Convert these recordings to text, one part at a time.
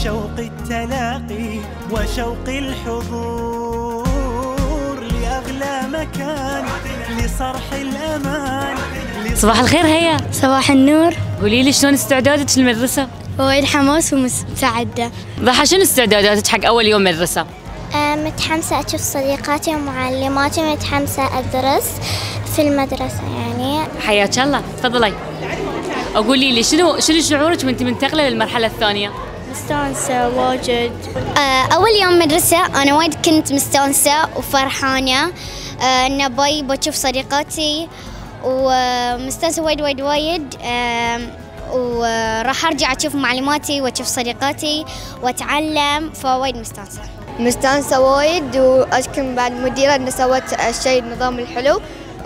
شوق التلاقي وشوق الحضور لأغلى مكان لصرح الأمان. صباح الخير هيا. صباح النور. قولي لي شلون استعدادك للمدرسة؟ وايد حماس ومستعدة. ضحى شنو استعداداتك حق أول يوم مدرسة؟ متحمسة أشوف صديقاتي ومعلماتي، متحمسة أدرس في المدرسة يعني. حياك الله، تفضلي. قولي لي شنو شعورك وانت منتقلة للمرحلة الثانية؟ مستانسة واجد. أول يوم مدرسة أنا وايد كنت مستانسة وفرحانة إن بشوف صديقاتي، ومستانسة وايد وراح أرجع أشوف معلماتي وأشوف صديقاتي وأتعلم، فوايد مستانسة وايد، وأشكر بعد المديرة إن سوت الشيء النظام الحلو،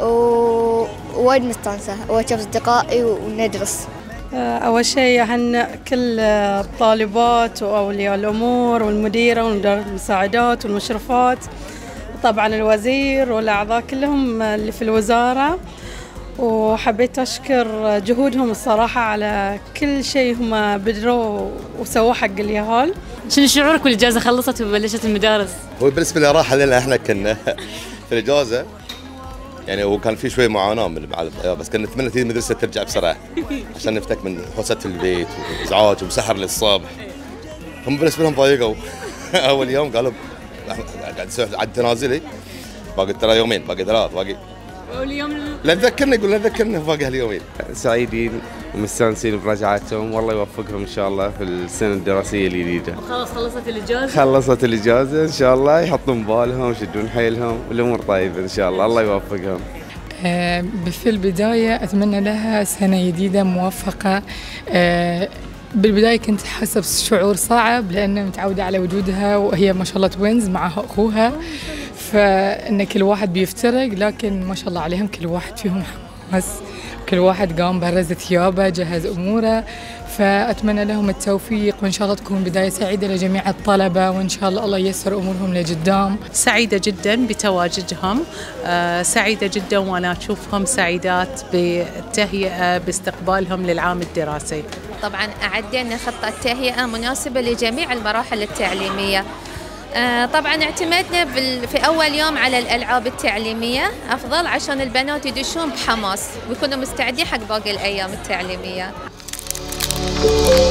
ووايد مستانسة وأشوف أصدقائي وندرس. أول شيء أهنئ كل الطالبات وأولياء الأمور والمديرة والمساعدات والمشرفات، وطبعا الوزير والأعضاء كلهم اللي في الوزارة، وحبيت أشكر جهودهم الصراحة على كل شيء هم بدروا وسووه حق اليهال. شنو شعورك والإجازة خلصت وبلشت المدارس؟ هو بالنسبة لي راحة لنا احنا كنا في الإجازة يعني، وكان في شوي معاناة مع الطيار، بس كنا نتمنى المدرسة ترجع بسرعة عشان نفتك من حوسة البيت وإزعاج وسحر للصبح. هم بالنسبة لهم ضايقوا أول يوم قالوا قاعد نسوي على التنازلي، باقي ترى يومين، باقي ثلاث، باقي واليوم لا تذكرنا، يقول لا تذكرنا باقي هاليومين. سعيدين ومستانسين برجعتهم، والله يوفقهم ان شاء الله في السنه الدراسيه الجديده. خلاص خلصت الإجازة؟ خلصت الإجازة ان شاء الله، يحطون بالهم ويشدون حيلهم والامور طيبه ان شاء الله، الله يوفقهم. في البدايه اتمنى لها سنه جديده موفقه. بالبدايه كنت حاسه بشعور صعب لان متعوده على وجودها، وهي ما شاء الله توينز معها اخوها، فإن كل واحد بيفترق، لكن ما شاء الله عليهم كل واحد فيهم حماس، كل واحد قام برز ثيابه، جهز أموره، فأتمنى لهم التوفيق، وإن شاء الله تكون بداية سعيدة لجميع الطلبة، وإن شاء الله ييسر أمورهم لقدام. سعيدة جدا بتواجدهم، سعيدة جدا وأنا أشوفهم سعيدات بالتهيئة باستقبالهم للعام الدراسي. طبعا أعدنا خطة تهيئة مناسبة لجميع المراحل التعليمية. طبعا اعتمدنا في أول يوم على الألعاب التعليمية أفضل، عشان البنات يدشون بحماس ويكونوا مستعدين حق باقي الأيام التعليمية.